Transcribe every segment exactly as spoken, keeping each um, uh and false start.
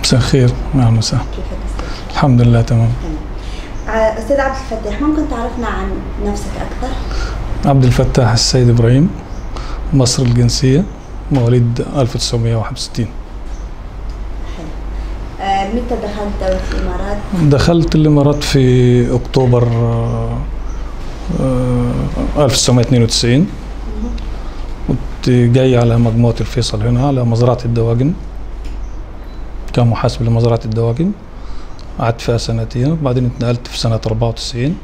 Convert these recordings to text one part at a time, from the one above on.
مساء الخير. اهلا وسهلا. كيفك أستاذ؟ الحمد لله تمام. أستاذ عبد الفتاح، ممكن تعرفنا عن نفسك أكثر؟ عبد الفتاح السيد إبراهيم، مصر الجنسية، مواليد ألف وتسعمائة وواحد وستين. حلو. آه، متى دخلت دولة الإمارات؟ دخلت الإمارات في أكتوبر ألف وتسعمائة واثنين وتسعين. كنت جاي على مجموعة الفيصل هنا على مزرعة الدواجن كمحاسب لمزرعة الدواجن، قعدت فيها سنتين وبعدين اتنقلت في سنة أربعة وتسعين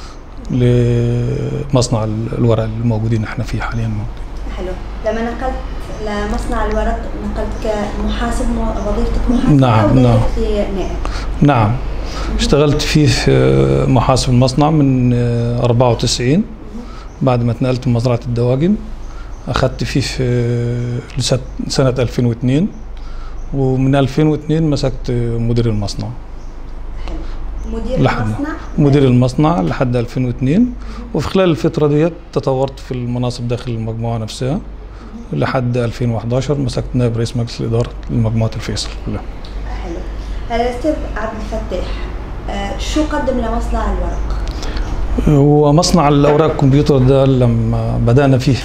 لمصنع الورق اللي موجودين احنا فيه حاليا. حلو. لما نقلت لمصنع الورق نقلت كمحاسب، وظيفتك محاسب؟ نعم أو نعم نائب؟ نعم اشتغلت فيه في محاسب المصنع من أربعة وتسعين. بعد ما اتنقلت من مزرعة الدواجن أخذت فيه في سنة ألفين واثنين، ومن ألفين واثنين مسكت مدير المصنع. مدير المصنع؟ مدير المصنع لحد ألفين واثنين، وفي خلال الفترة ديت تطورت في المناصب داخل المجموعة نفسها لحد ألفين وأحد عشر مسكت نائب رئيس مجلس الإدارة لمجموعة الفيصل كلها. حلو. الأستاذ عبد الفتاح، شو قدم لمصنع الورق؟ هو مصنع الأوراق الكمبيوتر ده لما بدأنا فيه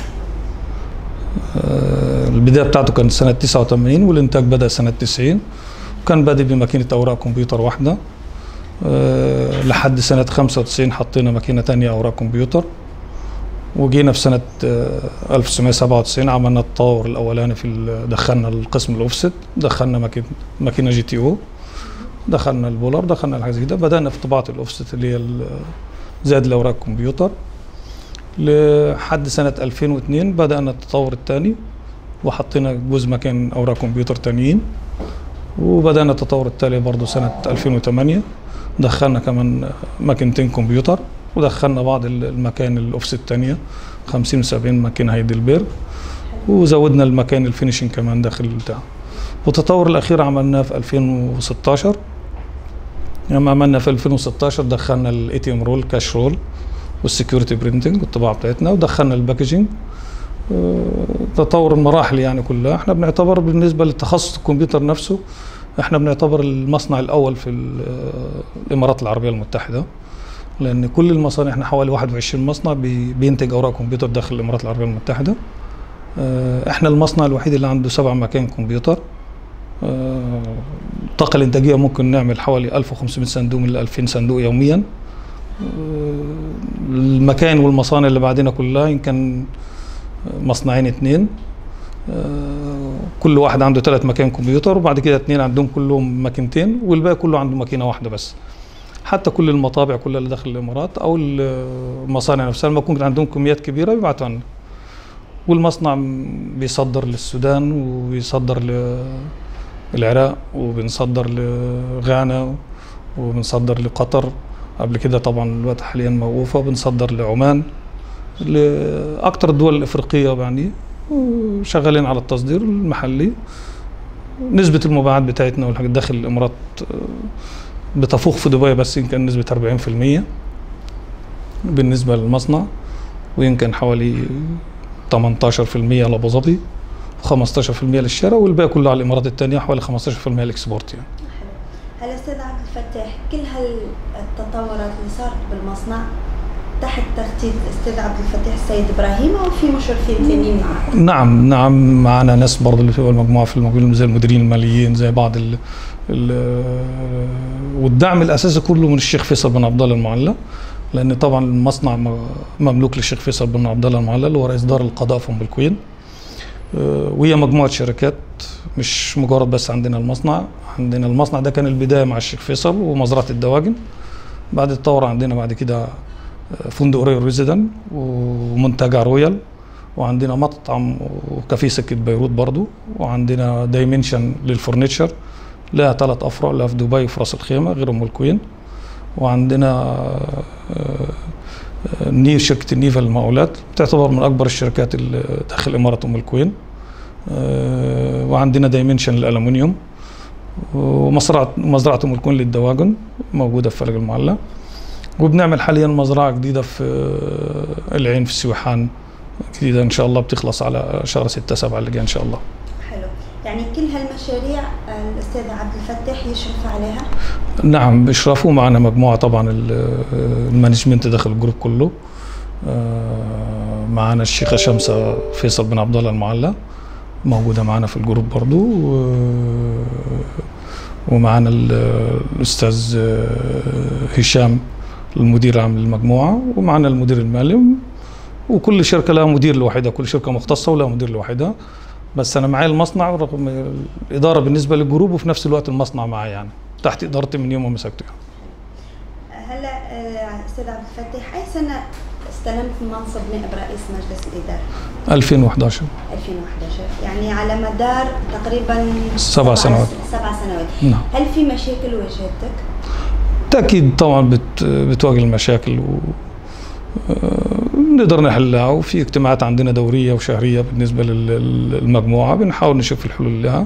البداية بتاعته كانت سنة تسعة وثمانين والإنتاج بدأ سنة تسعين، وكان بادئ بماكينة أوراق كمبيوتر واحدة. أه لحد سنة خمسة وتسعين حطينا ماكينة تانية أوراق كمبيوتر، وجينا في سنة أه ألف وتسعمائة وسبعة وتسعين عملنا التطور الأولاني في دخلنا القسم الأوفست، دخلنا ماكينة ماكينة جي تي أو، دخلنا البولر، دخلنا الحاجة زي كده. بدأنا في طباعة الأوفست اللي هي زائد الأوراق الكمبيوتر لحد سنة ألفين واثنين. بدأنا التطور الثاني وحطينا جزء مكان أوراق كمبيوتر تانيين، وبدأنا التطور التالي برضه سنة ألفين وثمانية، دخلنا كمان ماكينتين كمبيوتر، ودخلنا بعض المكان الأوفست الثانية خمسين وسبعين ماكينة هايدلبرج، وزودنا المكان الفينيشنج كمان داخل البتاع. والتطور الأخير عملناه في ألفين وستاشر. لما عملنا في ألفين وستاشر دخلنا الاي تي ام رول، كاش رول، والسكيورتي برينتنج والطباعة بتاعتنا، ودخلنا الباكجينج. تطور المراحل يعني كلها. احنا بنعتبر بالنسبة للتخصص الكمبيوتر نفسه احنا بنعتبر المصنع الأول في الإمارات العربية المتحدة، لأن كل المصانع احنا حوالي واحد وعشرين مصنع بينتج أوراق كمبيوتر داخل الإمارات العربية المتحدة. احنا المصنع الوحيد اللي عنده سبع مكان كمبيوتر. الطاقة الإنتاجية ممكن نعمل حوالي ألف وخمسمائة صندوق من ألفين صندوق يوميا. المكان والمصانع اللي بعدنا كلها إن كان مصنعين اتنين، كل واحد عنده ثلاث مكان كمبيوتر، وبعد كده اتنين عندهم كلهم ماكينتين، والباقي كله عنده ماكينة واحدة بس. حتى كل المطابع كلها اللي داخل الإمارات أو المصانع نفسها لما يكون عندهم كميات كبيرة بيبعتوا لنا. والمصنع بيصدر للسودان وبيصدر للعراق وبنصدر لغانا وبنصدر لقطر. قبل كده طبعا الوقت حاليا موقوفة، وبنصدر لعمان، لأكثر الدول الإفريقية يعني، وشغالين على التصدير المحلي. نسبة المبيعات بتاعتنا والحاجات داخل الإمارات بتفوق في دبي بس يمكن نسبة أربعين في المية بالنسبة للمصنع، ويمكن حوالي ثمانية عشر في المية لأبو ظبي، وخمسة عشر في المية للشراء، والباقي كله على الإمارات الثانية حوالي خمسة عشر في المية الإكسبورت يعني. هلا أستاذ عبد الفتاح، كل هالتطورات اللي صارت بالمصنع تحت تخطيط الأستاذ عبد الفتاح السيد إبراهيم، أو في مشرفين ثانيين معك؟ نعم نعم معنا ناس برضه اللي في المجموعة في المجموعة زي المديرين الماليين، زي بعض ال ال والدعم الأساسي كله من الشيخ فيصل بن عبد الله المعلى، لأن طبعا المصنع مملوك للشيخ فيصل بن عبد الله المعلى اللي هو رئيس دار القضاء في أم القوين. وهي مجموعة شركات، مش مجرد بس عندنا المصنع. عندنا المصنع ده كان البداية مع الشيخ فيصل ومزرعة الدواجن، بعد الثورة عندنا بعد كده فندق رويال ريزيدنت ومنتجع رويال، وعندنا مطعم وكافيه سكة بيروت برضو، وعندنا دايمنشن للفورنيتشر لها ثلاث أفرع، لها في دبي وفي راس الخيمة غير أم القوين، وعندنا نيف شركة النيفا للمقاولات تعتبر من أكبر الشركات اللي داخل إمارة أم القوين، وعندنا دايمنشن للألمنيوم، ومزرعة مزرعة أم القوين للدواجن موجودة في فلق المعلى، وبنعمل حاليا مزرعة جديدة في العين في السويحان جديدة إن شاء الله بتخلص على شهر ستة سبعة اللي جاي إن شاء الله. حلو. يعني كل هالمشاريع الأستاذ عبد الفتاح يشرف عليها؟ نعم بإشرافه، معنا مجموعة طبعا المانجمنت داخل الجروب كله. معنا الشيخة شمسة فيصل بن عبد الله المعلى موجودة معنا في الجروب برضو، ومعنا الأستاذ هشام المدير العام للمجموعة، ومعنا المدير المالي، وكل شركة لها مدير لوحدها، كل شركة مختصة ولها مدير لوحدها. بس أنا معايا المصنع رغم الإدارة بالنسبة للجروب، وفي نفس الوقت المصنع معايا يعني تحت إدارتي من يوم ما مسكته. هلا أستاذ عبد الفتاح، أي سنة استلمت منصب نائب رئيس مجلس الإدارة؟ ألفين وإحدى عشر. ألفين وإحدى عشر، يعني على مدار تقريبا سبع سنوات. سبع سنوات. نعم. هل في مشاكل واجهتك؟ تأكيد طبعا بت بتواجه المشاكل، و نقدر نحلها، وفي اجتماعات عندنا دورية وشهرية بالنسبة للمجموعة بنحاول نشوف الحلول لها،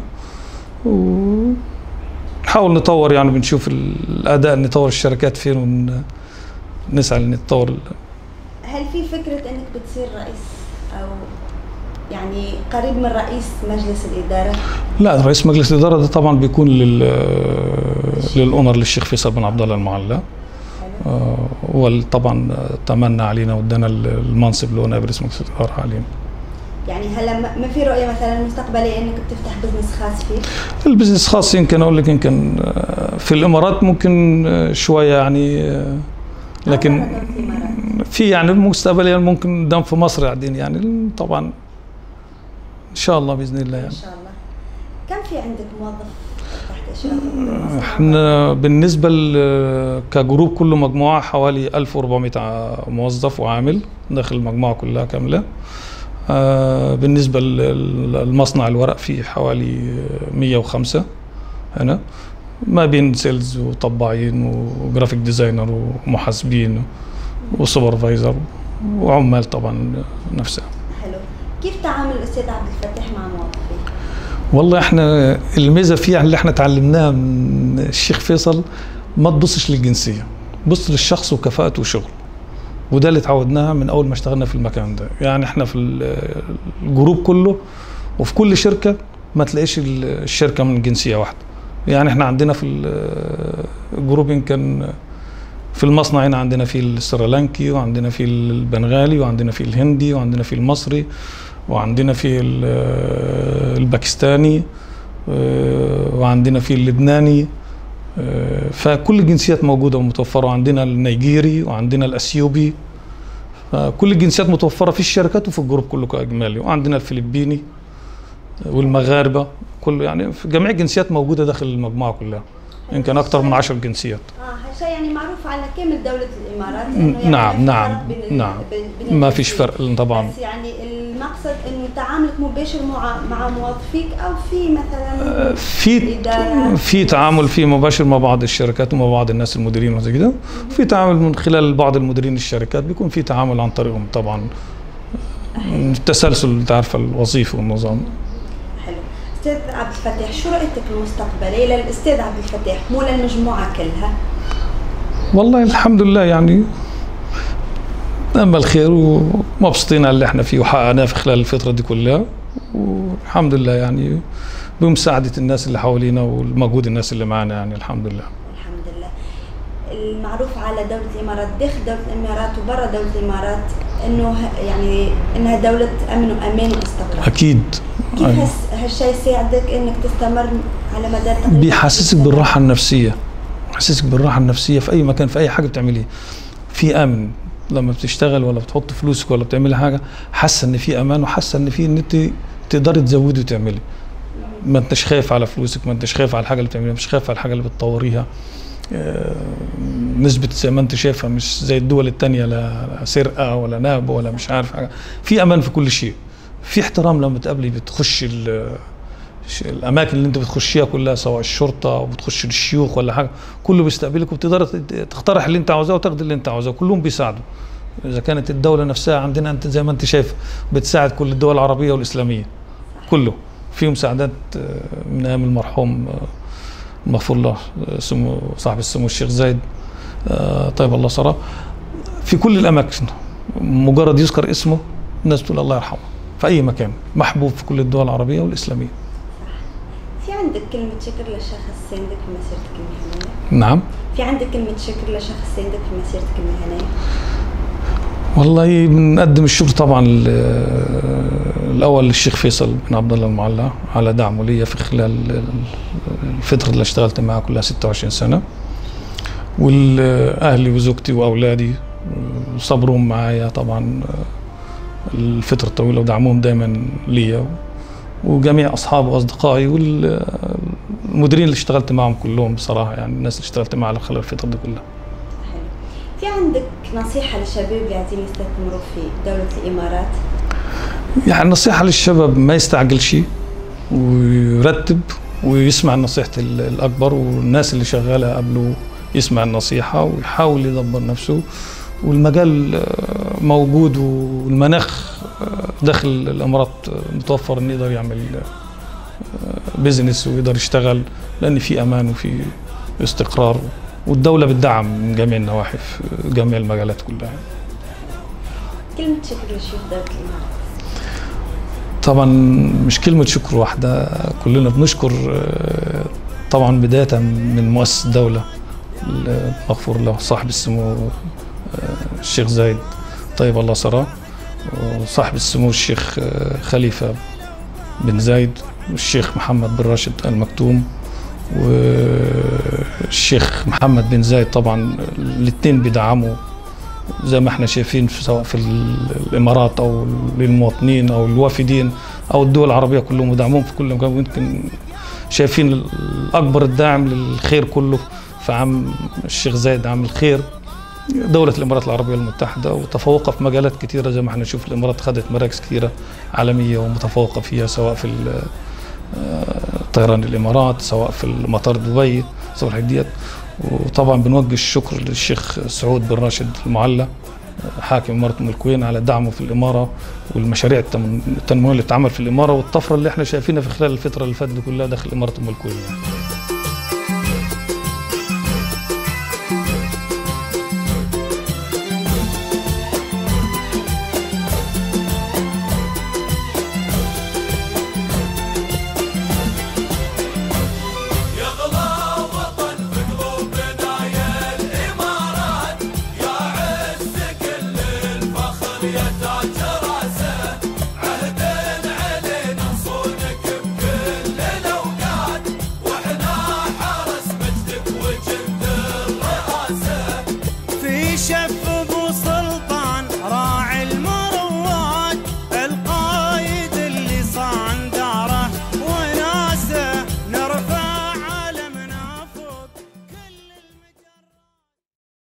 ونحاول نطور يعني بنشوف الأداء، نطور الشركات فين ونسعى لنطور. هل في فكرة أنك بتصير رئيس أو يعني قريب من رئيس مجلس الإدارة؟ لا، رئيس مجلس الإدارة ده طبعا بيكون لل للأونر للشيخ فيصل بن عبد الله المعلى. هو طبعا تمنى علينا وادانا المنصب اللي هو نائب رئيس مجلس الإدارة علينا. يعني هلا ما في رؤية مثلا مستقبلية انك بتفتح بزنس خاص فيك؟ البزنس خاص يمكن اقول لك يمكن في الامارات ممكن شوية يعني، لكن في يعني مستقبليا ممكن قدام في مصر قاعدين يعني طبعا ان شاء الله باذن الله يعني. ان شاء الله. كم في عندك موظف تحت اشرافك؟ احنا بالنسبه كجروب كله مجموعه حوالي ألف وأربعمائة موظف وعامل داخل المجموعه كلها كامله. آه بالنسبه للمصنع الورق فيه حوالي مئة وخمسة هنا، ما بين سيلز وطباعين وجرافيك ديزاينر ومحاسبين وسوبرفايزر وعمال طبعا نفسها. حلو. كيف تعامل الاستاذ عبد الفتاح مع موظفيه؟ والله احنا الميزه فيها اللي احنا تعلمناها من الشيخ فيصل، ما تبصش للجنسيه، بص للشخص وكفاءته وشغله، وده اللي تعودناها من اول ما اشتغلنا في المكان ده. يعني احنا في الجروب كله وفي كل شركه ما تلاقيش الشركه من جنسيه واحده. يعني احنا عندنا في الجروب يمكن في المصنع هنا عندنا في السريلانكي، وعندنا في البنغالي، وعندنا في الهندي، وعندنا في المصري، وعندنا في الباكستاني، وعندنا في اللبناني، فكل الجنسيات موجودة ومتوفرة. وعندنا النيجيري وعندنا الأثيوبي، فكل الجنسيات متوفرة في الشركات وفي الجروب كله كإجمالي. وعندنا الفلبيني والمغاربة، كله يعني في جميع الجنسيات موجودة داخل المجموعة كلها، يمكن أكثر من عشر جنسيات. اه هالشيء يعني معروف على كامل دولة الإمارات إنه يعني نعم نعم نعم ما فيش فرق طبعا. بس يعني المقصد إنه تعاملك مباشر مع مع موظفيك، أو في مثلا في في تعامل في مباشر مع بعض الشركات ومع بعض الناس المديرين وزي كده، في تعامل من خلال بعض المديرين الشركات بيكون في تعامل عن طريقهم طبعا، التسلسل انت عارفه الوظيفي والنظام. حلو. استاذ عبد الفتاح، شو رؤيتك المستقبليه للاستاذ عبد الفتاح مو للمجموعه كلها؟ والله الحمد لله يعني نأمل خير ومبسوطين على اللي احنا فيه وحققناه في خلال الفتره دي كلها، والحمد لله يعني بمساعده الناس اللي حوالينا ومجهود الناس اللي معانا يعني الحمد لله. الحمد لله. المعروف على دولة الإمارات داخل دولة الإمارات وبرا دولة الإمارات إنه يعني إنها دولة أمن وأمان واستقرار. أكيد. كيف أيوة. هالشيء يساعدك إنك تستمر على مدار تقريبا؟ بيحسسك بالراحة النفسية، بيحسسك بالراحة النفسية في أي مكان، في أي حاجة بتعمليها في أمن. لما بتشتغل ولا بتحط فلوسك ولا بتعملي حاجة، حاسة إن في أمان، وحاسة إن في إن أنت تقدري تزودي وتعملي. ما أنتش خايف على فلوسك، ما أنتش خايف على الحاجة اللي بتعمليها، مش خايف على الحاجة اللي بتطوريها. نسبة زي ما انت شايفها مش زي الدول التانية، لا سرقة ولا نهب ولا مش عارف حاجة، في امان في كل شيء، في احترام. لما تقابلي بتخش الاماكن اللي انت بتخشيها كلها، سواء الشرطة او بتخش الشيوخ ولا حاجة، كله بيستقبلك وبتقدر تقترح اللي انت عاوزاه وتاخد اللي انت عاوزاه، كلهم بيساعدوا. اذا كانت الدولة نفسها عندنا انت زي ما انت شايف بتساعد كل الدول العربية والاسلامية، كله في مساعدات من ايام المرحوم مغفور الله سمو صاحب السمو الشيخ زايد طيب الله ثراه، في كل الاماكن مجرد يذكر اسمه الناس تقول الله يرحمه. في اي مكان محبوب في كل الدول العربيه والاسلاميه. عندك كلمة شكر لشخص ساندك في مسيرتك المهنية؟ نعم. في عندك كلمة شكر لشخص ساندك في مسيرتك المهنية؟ والله بنقدم الشكر طبعا الاول للشيخ فيصل بن عبد الله المعلى على دعمه لي في خلال الفتره اللي اشتغلت معه كلها ستة وعشرين سنه، والاهلي وزوجتي واولادي صبرهم معايا طبعا الفتره الطويله ودعمهم دائما لي، وجميع اصحابي واصدقائي والمديرين اللي اشتغلت معهم كلهم بصراحه، يعني الناس اللي اشتغلت معها خلال الفتره دي كلها. في عندك نصيحة للشباب اللي عايزين يستثمروا في دولة الإمارات؟ يعني نصيحة للشباب ما يستعجلش ويرتب ويسمع نصيحة الأكبر والناس اللي شغالة قبله، يسمع النصيحة ويحاول يدبر نفسه، والمجال موجود والمناخ داخل الإمارات متوفر إنه يقدر يعمل بيزنس ويقدر يشتغل، لأن في أمان وفي استقرار، والدولة بتدعم من جميع النواحي في جميع المجالات كلها. كلمة شكر للشيخ دولة الإمارات؟ طبعا مش كلمة شكر واحدة، كلنا بنشكر طبعا بداية من مؤسس الدولة المغفور له صاحب السمو الشيخ زايد طيب الله ثراه، وصاحب السمو الشيخ خليفة بن زايد، والشيخ محمد بن راشد المكتوم، والشيخ محمد بن زايد. طبعا الاثنين بيدعموا زي ما احنا شايفين سواء في الامارات او للمواطنين او الوافدين او الدول العربيه كلهم، ودعمهم في كل مكان. ويمكن شايفين الاكبر الداعم للخير كله في عام الشيخ زايد، عام الخير دولة الإمارات العربية المتحدة، وتفوقها في مجالات كثيرة زي ما احنا نشوف. الإمارات خدت مراكز كثيرة عالمية ومتفوقة فيها، سواء في طيران الإمارات، سواء في مطار دبي، سواء الحاجات ديت. وطبعا بنوجه الشكر للشيخ سعود بن راشد المعلى حاكم إمارة أم القوين على دعمه في الإمارة والمشاريع التنموية اللي اتعمل في الإمارة والطفرة اللي احنا شايفينها في خلال الفترة اللي فاتت كلها داخل إمارة أم القوين.